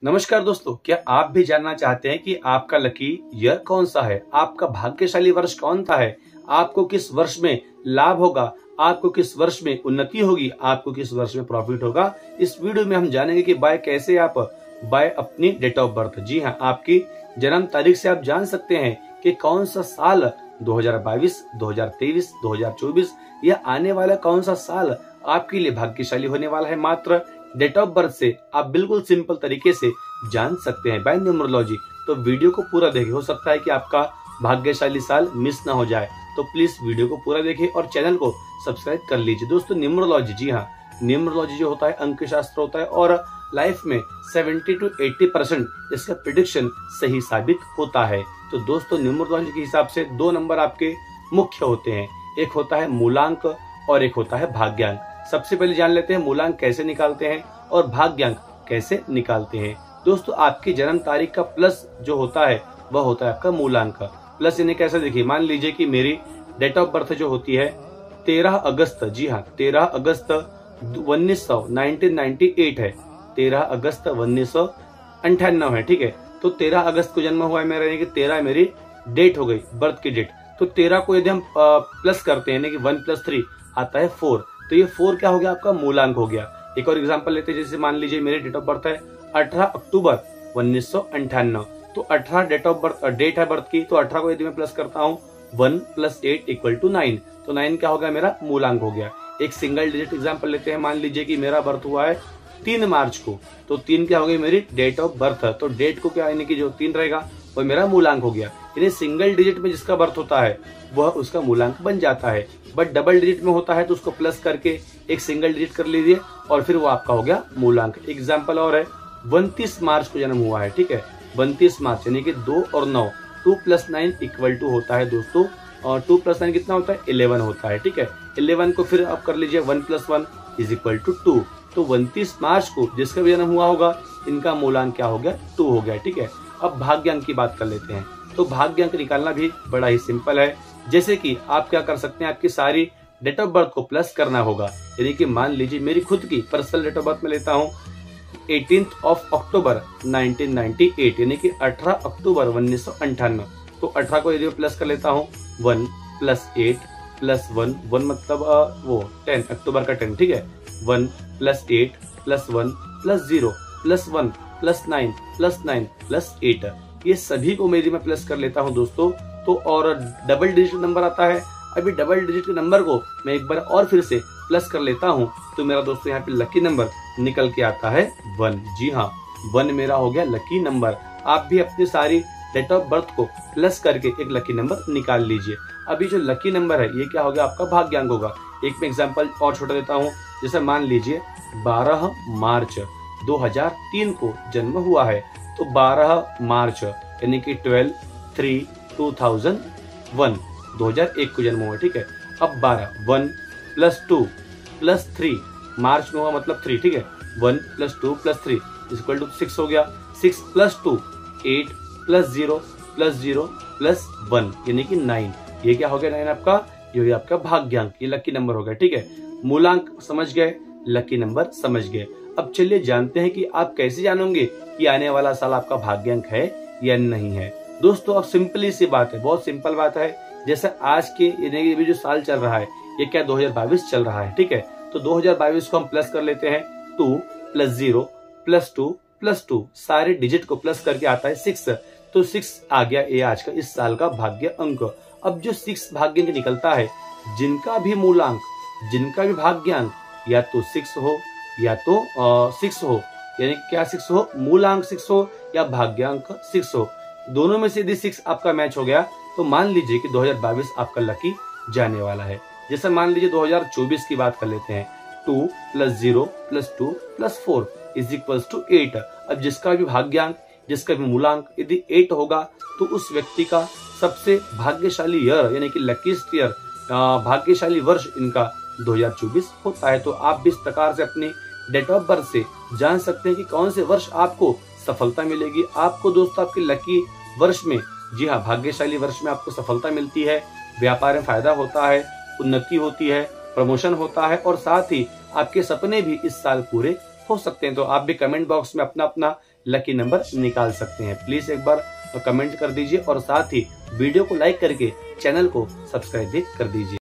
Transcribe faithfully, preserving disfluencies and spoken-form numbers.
नमस्कार दोस्तों, क्या आप भी जानना चाहते हैं कि आपका लकी ईयर कौन सा है, आपका भाग्यशाली वर्ष कौन सा है, आपको किस वर्ष में लाभ होगा, आपको किस वर्ष में उन्नति होगी, आपको किस वर्ष में प्रॉफिट होगा। इस वीडियो में हम जानेंगे कि बाय कैसे आप बाय अपनी डेट ऑफ बर्थ, जी हाँ, आपकी जन्म तारीख से आप जान सकते हैं कि कौन सा साल दो हज़ार बाईस, दो हज़ार तेईस, दो हज़ार चौबीस या आने वाला कौन सा साल आपके लिए भाग्यशाली होने वाला है। मात्र डेट ऑफ बर्थ से आप बिल्कुल सिंपल तरीके से जान सकते हैं बाय न्यूमरोलॉजी। तो वीडियो को पूरा देखें, हो सकता है कि आपका भाग्यशाली साल मिस ना हो जाए, तो प्लीज वीडियो को पूरा देखें और चैनल को सब्सक्राइब कर लीजिए। दोस्तों, न्यूमरोलॉजी, जी हाँ, न्यूमरोलॉजी जो होता है अंक शास्त्र होता है और लाइफ में सत्तर टू अस्सी परसेंट इसका प्रेडिक्शन सही साबित होता है। तो दोस्तों, न्यूमरोलॉजी के हिसाब से दो नंबर आपके मुख्य होते हैं, एक होता है मूलांक और एक होता है भाग्यांक। सबसे पहले जान लेते हैं मूलांक कैसे निकालते हैं और भाग्यांक कैसे निकालते हैं। दोस्तों, आपकी जन्म तारीख का प्लस जो होता है वह होता है आपका मूलांक का प्लस। इन्हें कैसे देखिए, मान लीजिए कि मेरी डेट ऑफ बर्थ जो होती है तेरह अगस्त, जी हाँ, तेरह अगस्त उन्नीस सौ नाइनटीन नाइनटी एट है, तेरह अगस्त उन्नीस सौ अंठानवे है, ठीक है। तो तेरह अगस्त को जन्म हुआ है मेरा, यानी कि तेरह मेरी डेट हो गई, बर्थ की डेट। तो तेरह को यदि हम प्लस करते हैं, यानी कि वन प्लस थ्री आता है फोर, तो ये फोर क्या हो गया, आपका मूलांक हो गया। एक और एग्जांपल लेते हैं, जैसे मान लीजिए मेरी डेट ऑफ बर्थ है अठारह अक्टूबर उन्नीस सौ अंठानवे, तो अठारह डेट ऑफ बर्थ डेट है बर्थ की, तो अठारह को यदि मैं प्लस करता हूँ one plus eight equal to nine, तो नाइन क्या हो गया, मेरा मूलांक हो गया। एक सिंगल डिजिट एग्जांपल लेते हैं, मान लीजिए कि मेरा बर्थ हुआ है तीन मार्च को, तो तीन क्या हो गई मेरी डेट ऑफ बर्थ, तो डेट को क्या, यानी कि जो तीन रहेगा वो मेरा मूलांक हो गया। यानी सिंगल डिजिट में जिसका बर्थ होता है वह उसका मूलांक बन जाता है, बट डबल डिजिट में होता है तो उसको प्लस करके एक सिंगल डिजिट कर लीजिए और फिर वो आपका हो गया मूलांक। एग्जाम्पल और है, उनतीस मार्च को जन्म हुआ है, ठीक है, उनतीस मार्च, यानी कि दो और नौ, two plus nine equal to होता है दोस्तों, और टू प्लस नाइन कितना होता है, इलेवन होता है, ठीक है। इलेवन को फिर आप कर लीजिए one plus one is equal to two, तो उनतीस मार्च को जिसका भी जन्म हुआ होगा इनका मूलांक क्या हो गया, टू हो गया, ठीक है। अब भाग्यांक की बात कर लेते हैं, तो भाग्यांक निकालना भी बड़ा ही सिंपल है। जैसे कि आप क्या कर सकते हैं, आपकी सारी डेट ऑफ बर्थ को प्लस करना होगा, यानी कि मान लीजिए मेरी खुद की पर्सनल डेट ऑफ बर्थ में लेता हूँ अठारह of October nineteen ninety eight, यानी कि अठारह अक्टूबर उन्नीस सौ अंठानवे, तो अठारह को यदि प्लस कर लेता हूँ one plus eight plus one, one मतलब आ, वो टेन, अक्टूबर का टेन, ठीक है, one plus eight plus one plus zero plus one plus nine plus nine plus eight, ये सभी को मेरी मैं प्लस कर लेता हूँ दोस्तों, तो और डबल डिजिट नंबर आता है। अभी डबल डिजिट के नंबर को मैं एक बार और फिर से प्लस कर लेता हूँ, तो मेरा दोस्तों यहाँ पे लकी नंबर निकल के आता है वन। जी हाँ, वन मेरा हो गया लकी नंबर। आप भी अपनी सारी डेट ऑफ बर्थ को प्लस करके एक लकी नंबर निकाल लीजिए। अभी जो लकी नंबर है ये क्या हो गया, आपका भाग्यांक होगा। एक मैं एग्जाम्पल और छोटा देता हूँ, जैसे मान लीजिए बारह मार्च दो हज़ार तीन को जन्म हुआ है, तो बारह मार्च यानी कि twelve three two thousand one, दो हज़ार एक को जन्म हुआ, ठीक है। अब बारह, one plus two plus three, मार्च में हुआ मतलब थ्री, ठीक है, one plus two plus three equal to six हो गया, six plus two eight plus zero plus zero plus one, यानी कि नाइन, ये क्या हो गया, नाइन आपका, ये हो आपका भाग्यांक, ये लकी नंबर हो गया, ठीक है। मूलांक समझ गए, लकी नंबर समझ गए। अब चलिए जानते हैं कि आप कैसे जानोगे कि आने वाला साल आपका भाग्यांक है या नहीं है। दोस्तों, अब सिंपली सी बात है, बहुत सिंपल बात है। जैसे आज के ये जो साल चल रहा है ये क्या दो हज़ार बाईस चल रहा है, ठीक है, तो दो हज़ार बाईस को हम प्लस कर लेते हैं, two plus zero plus two plus two, सारे डिजिट को प्लस करके आता है सिक्स, तो सिक्स आ गया ये आज का इस साल का भाग्य अंक। अब जो सिक्स भाग्यांक निकलता है, जिनका भी मूलांक, जिनका भी भाग्यांक या तो सिक्स हो या तो सिक्स हो, यानी क्या सिक्स हो, मूलांक सिक्स हो या भाग्यांक सिक्स हो, दोनों में से यदि सिक्स आपका मैच हो गया तो मान लीजिए कि दो हज़ार बाईस आपका लकी जाने वाला है। जैसे मान लीजिए दो हज़ार चौबीस की बात कर लेते हैं, two plus zero plus two plus four is equal to eight. अब जिसका भी भाग्यांक, जिसका भी मूलांक यदि एट होगा तो उस व्यक्ति का सबसे भाग्यशाली ईयर यानी कि लकीस्ट ईयर, भाग्यशाली वर्ष इनका दो हज़ार चौबीस होता है। तो आप भी इस प्रकार से अपनी डेट ऑफ बर्थ से जान सकते हैं कि कौन से वर्ष आपको सफलता मिलेगी। आपको दोस्तों आपके लकी वर्ष में, जी हाँ, भाग्यशाली वर्ष में आपको सफलता मिलती है, व्यापार में फायदा होता है, उन्नति होती है, प्रमोशन होता है और साथ ही आपके सपने भी इस साल पूरे हो सकते हैं, तो आप भी कमेंट बॉक्स में अपना अपना लकी नंबर निकाल सकते हैं। प्लीज एक बार कमेंट कर दीजिए और साथ ही वीडियो को लाइक करके चैनल को सब्सक्राइब भी कर दीजिए।